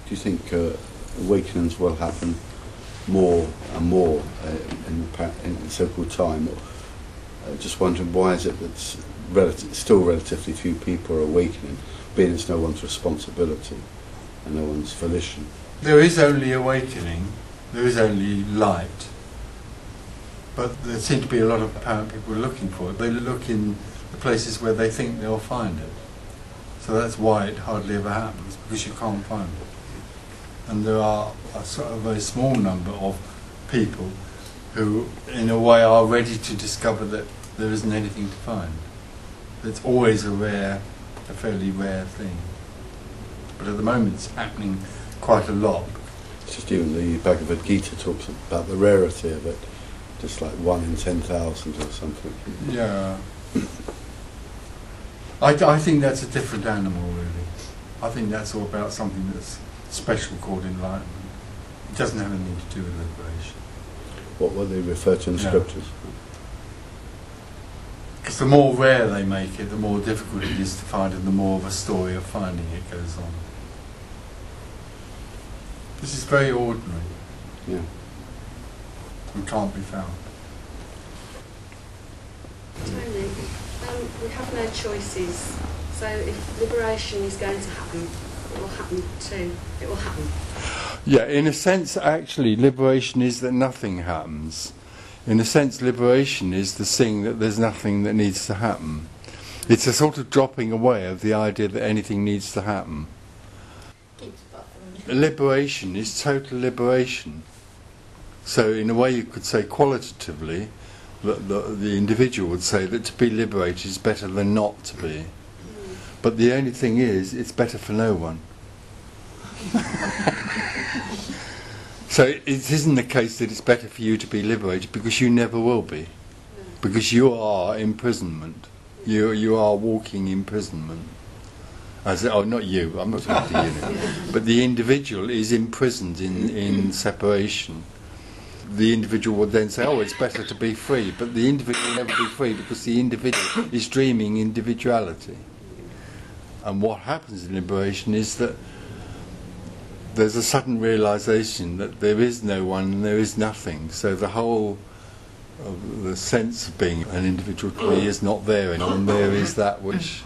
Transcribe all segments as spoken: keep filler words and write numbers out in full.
Do you think uh, awakenings will happen more and more uh, in, in so-called time? Uh, just wondering, why is it that relative, still relatively few people are awakening, being it's no one's responsibility and no one's volition? There is only awakening, there is only light, but there seem to be a lot of apparent people looking for it. They look in the places where they think they'll find it. So that's why it hardly ever happens, because you can't find it. And there are a sort of very small number of people who, in a way, are ready to discover that there isn't anything to find. It's always a rare, a fairly rare thing. But at the moment it's happening quite a lot. It's just even the Bhagavad Gita talks about the rarity of it, just like one in ten thousand or something. Yeah. I, I think that's a different animal, really. I think that's all about something that's special called enlightenment. It doesn't have anything to do with liberation. What will they refer to in the Yeah. scriptures? Because the more rare they make it, the more difficult it is to find, and the more of a story of finding it goes on. This is very ordinary. Yeah. And can't be found. Tony, um, we have no choices. So if liberation is going to happen, it will happen too. It will happen. Yeah, in a sense, actually, liberation is that nothing happens. In a sense, liberation is the seeing that there's nothing that needs to happen. It's a sort of dropping away of the idea that anything needs to happen. Liberation is total liberation. So in a way you could say qualitatively that the, the individual would say that to be liberated is better than not to be. But the only thing is, it's better for no one. So it isn't the case that it's better for you to be liberated, because you never will be. Because you are imprisonment. You you are walking imprisonment. As, oh, not you, I'm not talking to you now. But the individual is imprisoned in, in separation. The individual would then say, oh, it's better to be free. But the individual will never be free, because the individual is dreaming individuality. And what happens in liberation is that there's a sudden realization that there is no one and there is nothing. So the whole of the sense of being an individual to me is not there anymore, and there is that which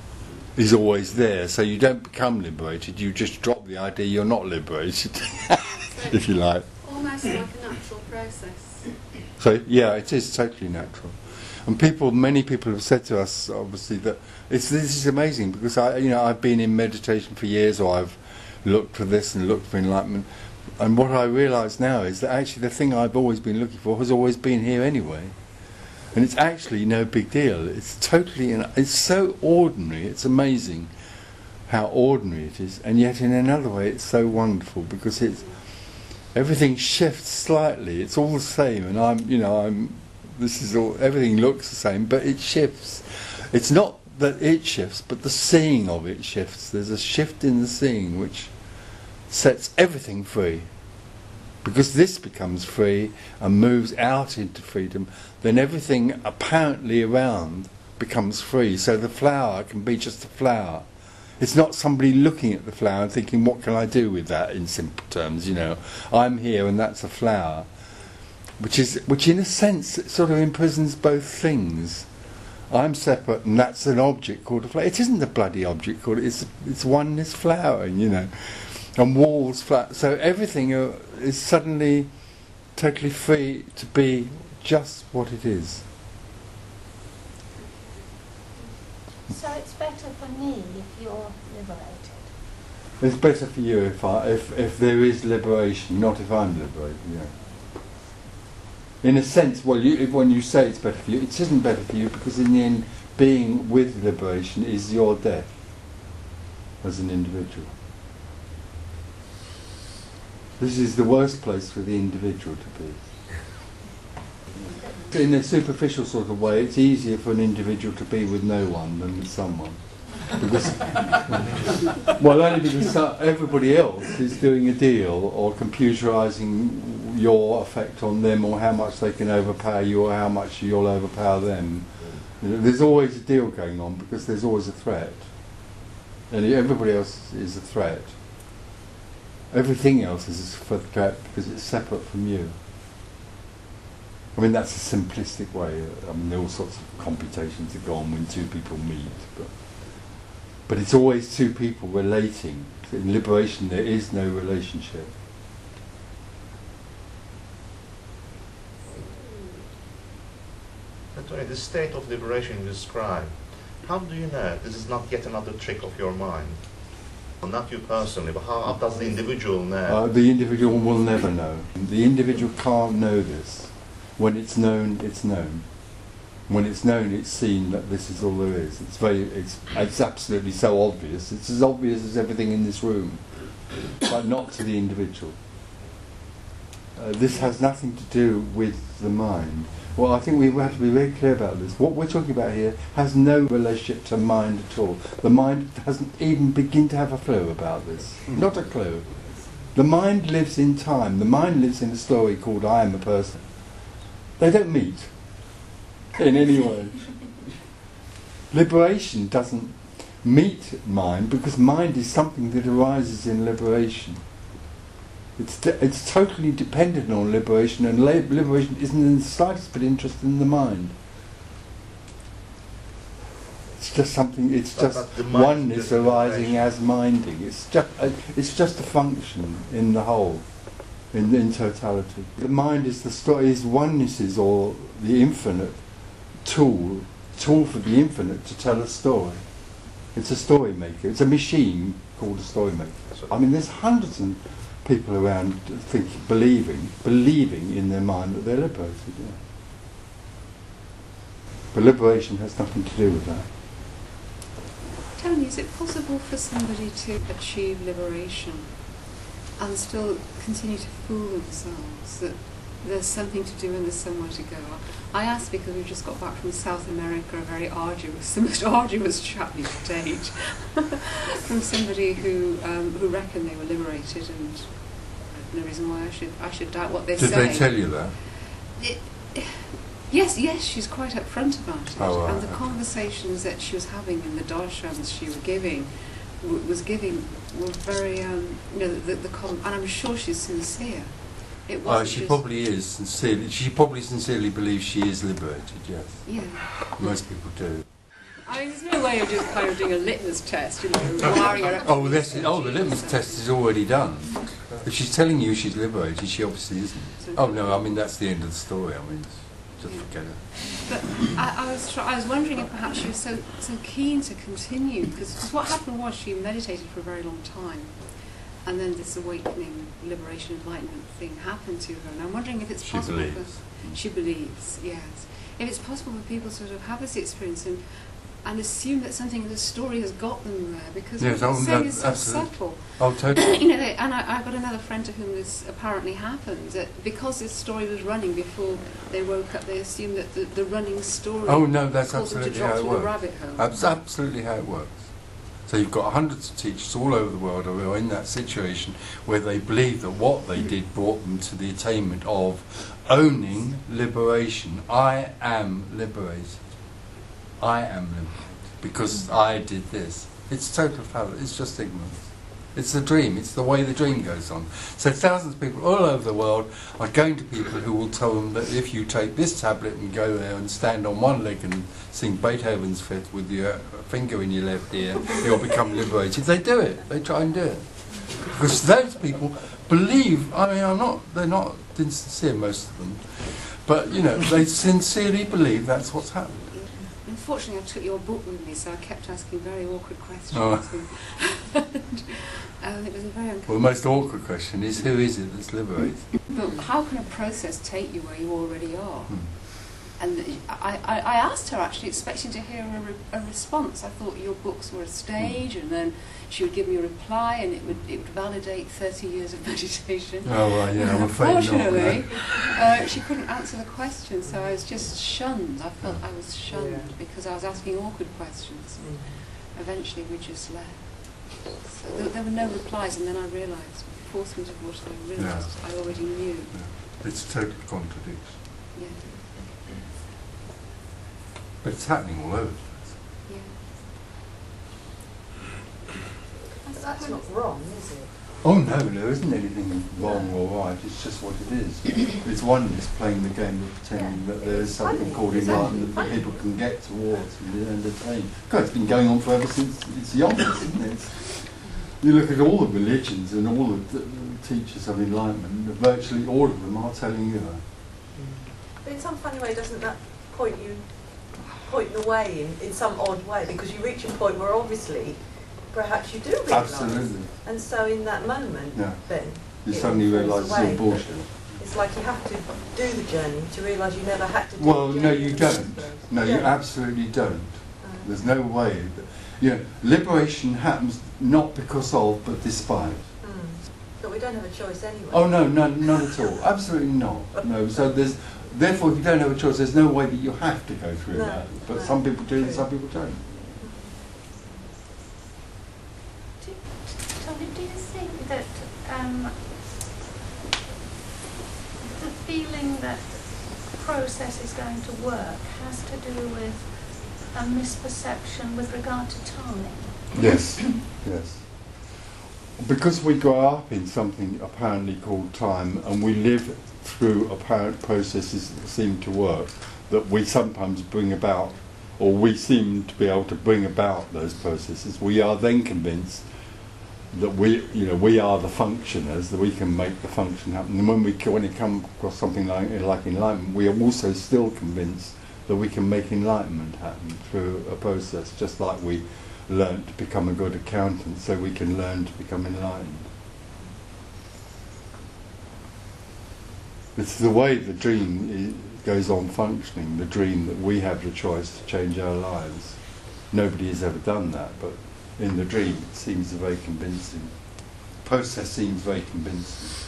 is always there. So you don't become liberated, you just drop the idea you're not liberated, if you like. Almost like a natural process. So yeah, it is totally natural. And people, many people have said to us, obviously, that it's, this is amazing, because I, you know, I've been in meditation for years, or I've looked for this and looked for enlightenment, and what I realise now is that actually the thing I've always been looking for has always been here anyway, and it's actually no big deal. It's totally, it's so ordinary. It's amazing how ordinary it is, and yet in another way it's so wonderful, because it's everything shifts slightly. It's all the same, and I'm, you know, I'm. This is all. Everything looks the same, but it shifts. It's not that it shifts, but the seeing of it shifts. There's a shift in the seeing which sets everything free. Because this becomes free and moves out into freedom, then everything apparently around becomes free. So the flower can be just a flower. It's not somebody looking at the flower and thinking, what can I do with that, in simple terms, you know. I'm here and that's a flower. Which is, which in a sense sort of imprisons both things. I'm separate and that's an object called a flower. It isn't a bloody object called it, it's, it's oneness flowering, you know. And walls flat. So everything uh, is suddenly totally free to be just what it is. So it's better for me if you're liberated? It's better for you if, I, if, if there is liberation, not if I'm liberated, yeah. In a sense, well, you, if, when you say it's better for you, it isn't better for you, because in the end, being with liberation is your death as an individual. This is the worst place for the individual to be. In a superficial sort of way, it's easier for an individual to be with no one than with someone. Because, well, only because so, everybody else is doing a deal or computerising your effect on them, or how much they can overpower you, or how much you'll overpower them. You know, there's always a deal going on, because there's always a threat. And everybody else is a threat. Everything else is for that because it's separate from you. I mean, that's a simplistic way. I mean, there are all sorts of computations that go on when two people meet, but but it's always two people relating. In liberation, there is no relationship. Antonio, the state of liberation you describe, how do you know this is not yet another trick of your mind? Well, not you personally, but how, how does the individual know? Uh, the individual will never know. The individual can't know this. When it's known, it's known. When it's known, it's seen that this is all there is. It's very, it's, it's absolutely so obvious. It's as obvious as everything in this room, but not to the individual. Uh, this has nothing to do with the mind. Well, I think we have to be very clear about this. What we're talking about here has no relationship to mind at all. The mind doesn't even begin to have a clue about this. Not a clue. The mind lives in time. The mind lives in a story called I Am a Person. They don't meet in any way. Liberation doesn't meet mind because mind is something that arises in liberation. It's, de it's totally dependent on liberation, and la liberation isn't in the slightest bit interested in the mind. It's just something, it's But- just but the mind oneness is arising liberation. as minding. It's just, uh, it's just a function in the whole, in, in totality. The mind is the story, is oneness or the infinite tool, tool for the infinite to tell a story. It's a story maker. It's a machine called a story maker. I mean, there's hundreds of people around thinking, believing, believing in their mind that they're liberated. Yeah. But liberation has nothing to do with that. Tony, is it possible for somebody to achieve liberation and still continue to fool themselves that there's something to do and there's somewhere to go? I ask because we've just got back from South America, a very arduous, the most arduous chat you could take, from somebody who um, who reckoned they were liberated, and no reason why I should I should doubt what they Did say. they tell you that? It, yes, yes, she's quite upfront about it, Oh, right, and the okay. conversations that she was having and the darshans she was giving, w was giving, were very, um, you know, the, the com and I'm sure she's sincere. It Uh, wasn't she just, probably is sincerely. She probably sincerely believes she is liberated. Yes, yeah. most people do. I mean, there's no way of just kind of doing a litmus test, you know, wiring her up. Oh, that's it. Oh, the litmus test is already done. If she's telling you she's liberated, she obviously isn't. Oh no, I mean that's the end of the story. I mean, just forget it. But I, I was try I was wondering if perhaps she was so so keen to continue, because what happened was she meditated for a very long time, and then this awakening, liberation, enlightenment thing happened to her. And I'm wondering if it's She possible. believes. For, she believes, yes. If it's possible for people to sort of have this experience and and assume that something in the story has got them there, because Yes, what oh, you're saying no, is so absolutely. subtle. Oh, totally. You know, they, and I, I've got another friend to whom this apparently happened, that because this story was running before they woke up, they assumed that the, the running story Oh no, that's caused them to absolutely drop how it through the works. rabbit hole. That's absolutely how it works. So you've got hundreds of teachers all over the world who are in that situation where they believe that what they did brought them to the attainment of owning liberation. I am liberated. I am liberated because I did this. It's total fallacy. It's just ignorance. It's the dream. It's the way the dream goes on. So thousands of people all over the world are going to people who will tell them that if you take this tablet and go there and stand on one leg and sing Beethoven's Fifth with your finger in your left ear, you'll become liberated. They do it. They try and do it. Because those people believe, I mean, I'm not, they're not insincere, most of them, but, you know, they sincerely believe that's what's happening. Unfortunately, I took your book with me, so I kept asking very awkward questions. Oh. And, um, it was a very Well, uncomfortable. the most awkward question is, who is it that's liberated? But how can a process take you where you already are? Hmm. And I, I, I asked her, actually, expecting to hear a, re a response. I thought your books were a stage, and then she would give me a reply, and it would it would validate thirty years of meditation. Oh, right, yeah, I'm afraid not. Unfortunately, uh, she couldn't answer the question, so I was just shunned. I felt I was shunned Yeah. because I was asking awkward questions. Eventually, we just left. So there, there were no replies, and then I realised, forcement of what I realised I already knew. Yeah. It's a total contradiction. Yeah. But it's happening all over the place. Yeah. But that's not wrong, is it? Oh no, there isn't anything wrong or right, it's just what it is. It's oneness playing the game of pretending that there is something called enlightenment that people can get towards and entertain. God, it's been going on forever since it's the opposite, isn't it? It's, you look at all the religions and all the, the teachers of enlightenment, virtually all of them are telling you that. But in some funny way, doesn't that point you, point the way in, in some odd way? Because you reach a point where obviously perhaps you do realise. Absolutely. And so in that moment, yeah. then, you it suddenly realise it's all bullshit. It's like you have to do the journey to realise you never had to do well, the journey. Well, no, you don't. No, you don't. absolutely don't. Uh, There's no way. That, you know, liberation happens not because of, but despite. mm. But we don't have a choice anyway. Oh no, no, not at all. Absolutely not. No. So there's, therefore, if you don't have a choice, there's no way that you have to go through no, that. But no. some people do, and some people don't. Do, Tony, do you think that um, the feeling that process is going to work has to do with a misperception with regard to time? Yes, yes. Because we grow up in something apparently called time, and we live through apparent processes that seem to work, that we sometimes bring about, or we seem to be able to bring about those processes, we are then convinced that we, you know, we are the functioners, that we can make the function happen. And when we, when it comes across something like, like enlightenment, we are also still convinced that we can make enlightenment happen through a process, just like we learned to become a good accountant, so we can learn to become enlightened. It's the way the dream i- goes on functioning, the dream that we have the choice to change our lives. Nobody has ever done that, but in the dream it seems very convincing. The process seems very convincing.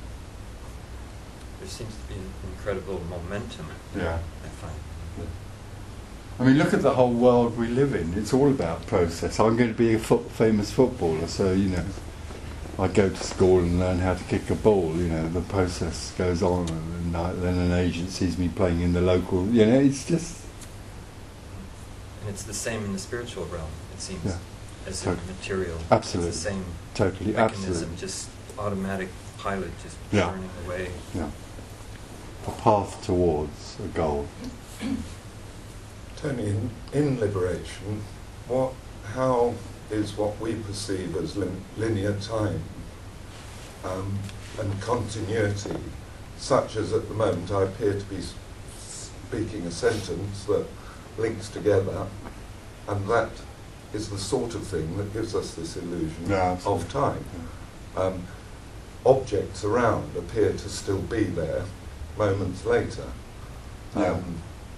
There seems to be an incredible momentum, Yeah. I find. I mean, look at the whole world we live in. It's all about process. I'm going to be a fo- famous footballer, so, you know, I go to school and learn how to kick a ball, you know, the process goes on, and I, then an agent sees me playing in the local, you know, it's just... And it's the same in the spiritual realm, it seems, Yeah. as Totally. in material. Absolutely. It's the same Totally, mechanism, absolutely. just automatic pilot just Yeah. churning away. Yeah. A path towards a goal. Tony, in, in liberation, what, how is what we perceive as lim- linear time um, and continuity, such as at the moment I appear to be s- speaking a sentence that links together, and that is the sort of thing that gives us this illusion Yeah, of time. Um, objects around appear to still be there moments later. Yeah. Um,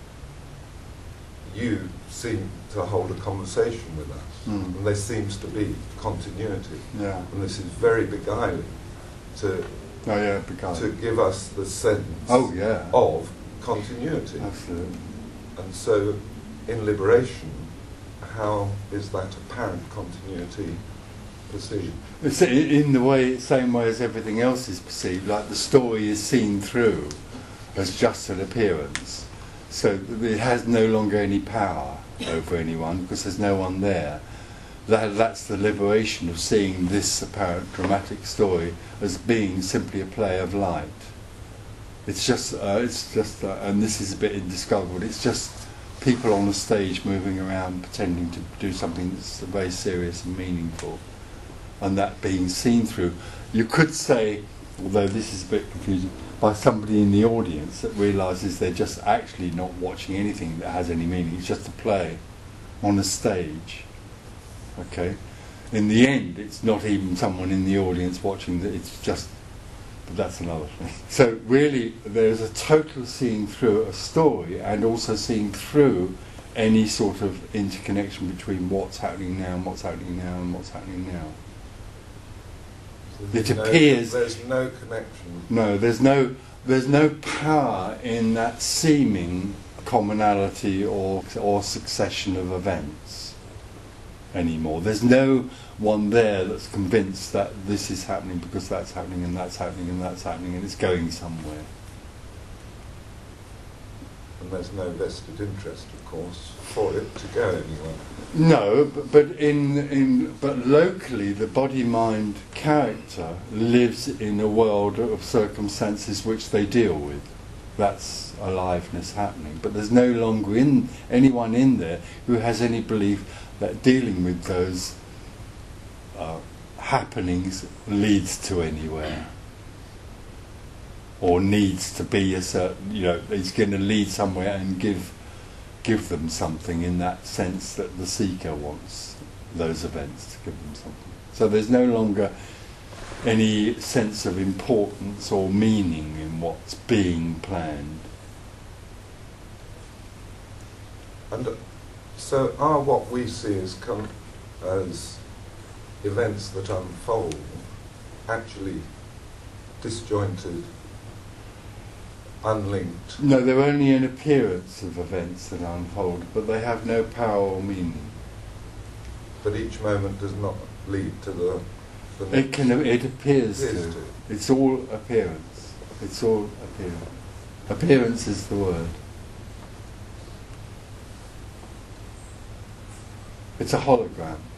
you seem to hold a conversation with us, Mm. and there seems to be continuity. Yeah. And this is very beguiling to Oh yeah, because. to give us the sense Oh yeah. of continuity. Absolutely. And so, in liberation, how is that apparent continuity perceived? It's i- in the way, same way as everything else is perceived, like the story is seen through as just an appearance. So th- it has no longer any power over anyone because there's no one there. That, that's the liberation of seeing this apparent dramatic story as being simply a play of light. It's just, uh, it's just, uh, and this is a bit indescribable. It's just people on the stage moving around, pretending to do something that's very serious and meaningful, and that being seen through. You could say, although this is a bit confusing, by somebody in the audience that realises they're just actually not watching anything that has any meaning. It's just a play on a stage. Okay. In the end, it's not even someone in the audience watching. The, it's just. But that's another thing. So really, there's a total seeing through a story, and also seeing through any sort of interconnection between what's happening now and what's happening now and what's happening now. So It there's no- appears- there's no connection. No, there's no there's no power in that seeming commonality or or succession of events anymore. There's no one there that's convinced that this is happening because that's happening and that's happening and that's happening and it's going somewhere. and there's no vested interest, of course, for it to go anywhere. No, but, but in in but locally, the body-mind character lives in a world of circumstances which they deal with. That's aliveness happening. But there's no longer in anyone in there who has any belief that dealing with those uh, happenings leads to anywhere, or needs to be a certain, you know, it's going to lead somewhere and give give them something, in that sense that the seeker wants those events to give them something. So there's no longer any sense of importance or meaning in what's being planned. And uh, so are what we see as, com- as events that unfold actually disjointed, unlinked? No, they're only an appearance of events that unfold, but they have no power or meaning. But each moment does not lead to the... the It can. It appears, appears to. to. It's all appearance. It's all appearance. Appearance is the word. It's a hologram.